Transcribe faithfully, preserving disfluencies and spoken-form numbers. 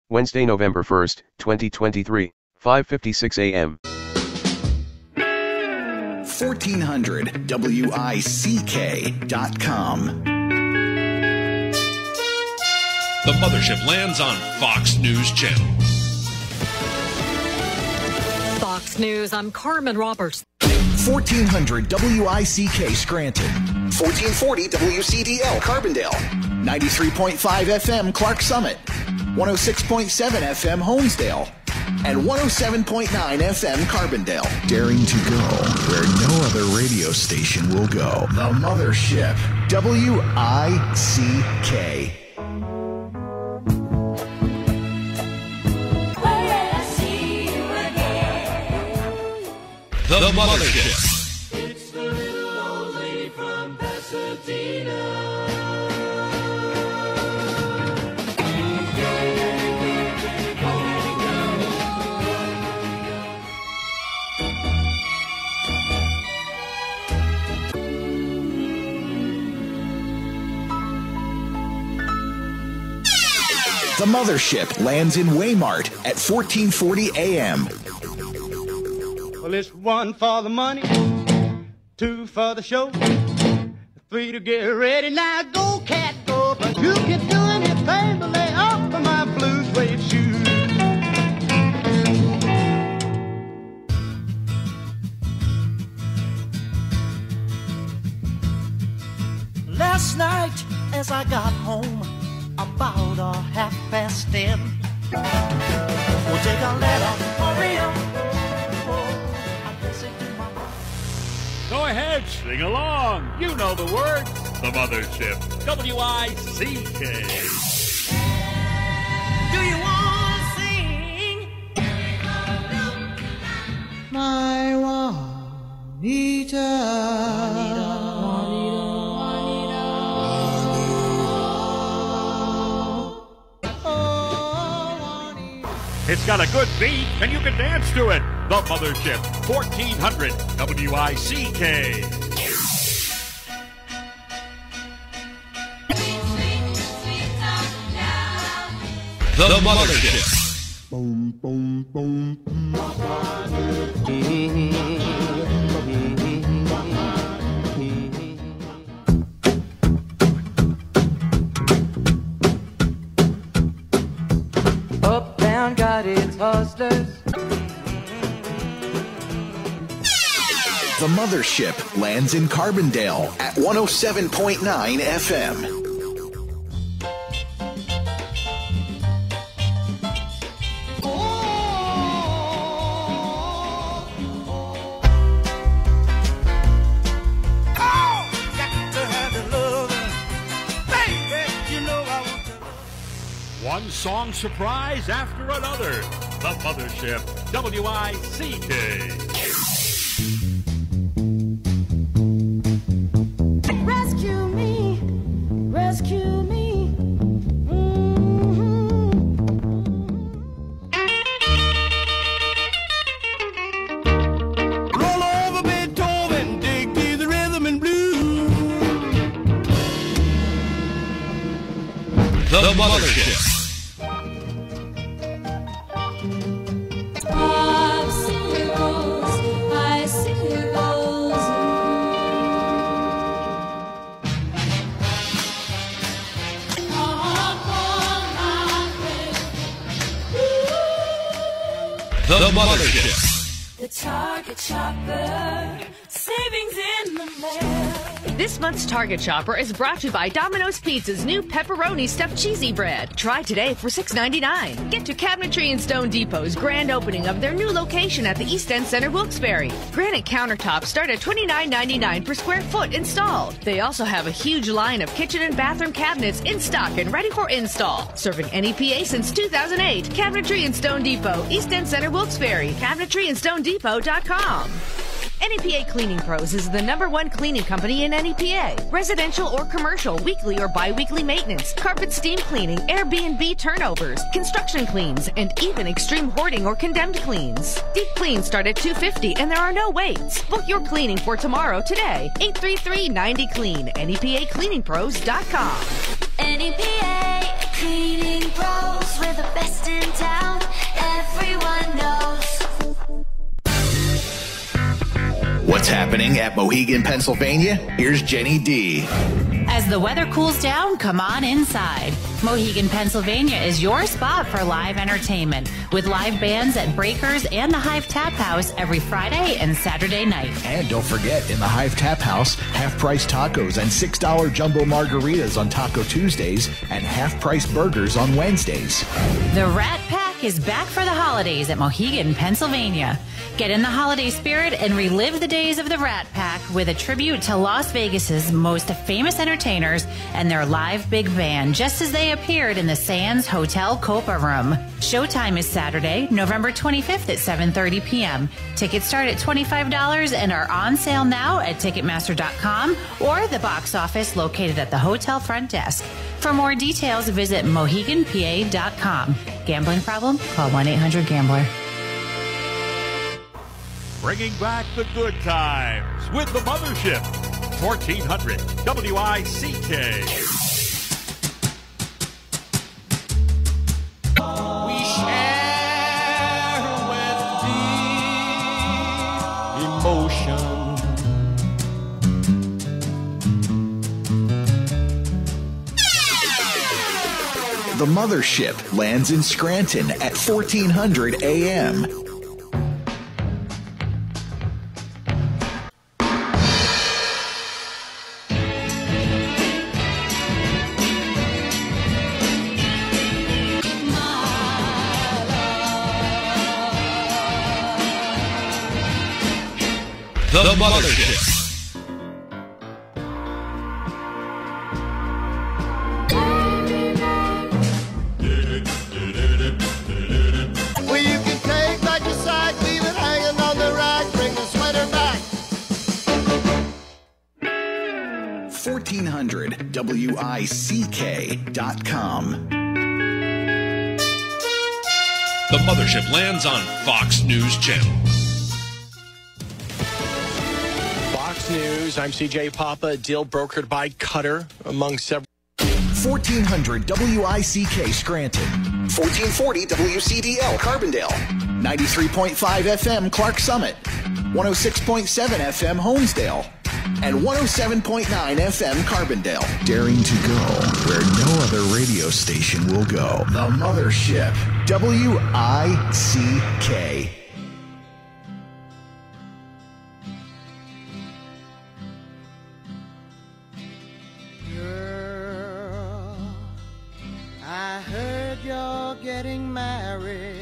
Wednesday, November first, twenty twenty-three, five fifty-six a m fourteen hundred W I C K dot com. The Mothership lands on Fox News Channel. Fox News, I'm Carmen Roberts. fourteen hundred W I C K Scranton. fourteen forty W C D L Carbondale. ninety-three point five F M Clark Summit. one oh six point seven F M Holmesdale. And one oh seven point nine F M Carbondale. Daring to go where no other radio station will go. The Mothership. W I C K. The, the Mothership. It's the little old lady from Pasadena. The Mothership lands in Waymart at fourteen forty a m Well, it's one for the money, two for the show, three to get ready. Now go, cat, go, but you can do anything but lay off of my blue suede shoes. Last night, as I got home, about a half past ten, we'll take a letter, hurry up. Go ahead, sing along. You know the words. The Mothership. W I C K. Do you want to sing? My Juanita. Juanita, Juanita, Juanita. Oh, Juanita. It's got a good beat, and you can dance to it. The Mothership. fourteen hundred W I C K. The, the Mothership. Boom, boom, boom, boom. Uptown got its hustlers. The Mothership lands in Carbondale at one oh seven point nine F M. One song surprise after another. The Mothership. W I C K. Rescue me, rescue me. Mm-hmm. Roll over Beethoven, dig to the rhythm and blues. The, the Mothership. The, the Mothership. The Target Shopper. Savings in the mail. This month's Target Shopper is brought to you by Domino's Pizza's new pepperoni stuffed cheesy bread. Try today for six ninety-nine. Get to Cabinetry and Stone Depot's grand opening of their new location at the East End Center, Wilkes-Barre. Granite countertops start at twenty-nine ninety-nine per square foot installed. They also have a huge line of kitchen and bathroom cabinets in stock and ready for install. Serving N E P A since two thousand eight. Cabinetry and Stone Depot, East End Center, Wilkes-Barre. cabinetry and stone depot dot com. N E P A Cleaning Pros is the number one cleaning company in N E P A. Residential or commercial, weekly or bi-weekly maintenance, carpet steam cleaning, Airbnb turnovers, construction cleans, and even extreme hoarding or condemned cleans. Deep cleans start at two hundred fifty dollars and there are no waits. Book your cleaning for tomorrow today. eight three three, nine zero clean. N E P A cleaning pros dot com. N E P A Cleaning Pros, we're the best in what's happening at Mohegan, Pennsylvania? Here's Jenny D. As the weather cools down, come on inside. Mohegan, Pennsylvania is your spot for live entertainment with live bands at Breakers and the Hive Tap House every Friday and Saturday night. And don't forget, in the Hive Tap House, half-price tacos and six dollar jumbo margaritas on Taco Tuesdays and half-price burgers on Wednesdays. The Rat Pack is back for the holidays at Mohegan, Pennsylvania. Get in the holiday spirit and relive the days of the Rat Pack with a tribute to Las Vegas's most famous entertainers and their live big band, just as they appeared in the Sands Hotel Copa Room. Showtime is Saturday, November twenty-fifth at seven thirty p.m. Tickets start at twenty-five dollars and are on sale now at Ticketmaster dot com or the box office located at the hotel front desk. For more details, visit Mohegan P A dot com. Gambling problem? Call one eight hundred gambler. Bringing back the good times with the Mothership. fourteen hundred W I C K. We share with deep emotion. The Mothership lands in Scranton at fourteen hundred A M. The Mothership. Well, you can take back your sack, leave it hanging on the rack, bring the sweater back. fourteen hundred W I C K dot com. The Mothership lands on Fox News Channel. Fox News, I'm C J Papa. A deal brokered by Cutter among several. fourteen hundred W I C K Scranton. fourteen forty W C D L Carbondale. ninety-three point five F M Clark Summit. one oh six point seven F M Holmesdale. And one oh seven point nine F M Carbondale. Daring to go where no other radio station will go. The Mothership. W I C K. Girl, I heard you're getting married.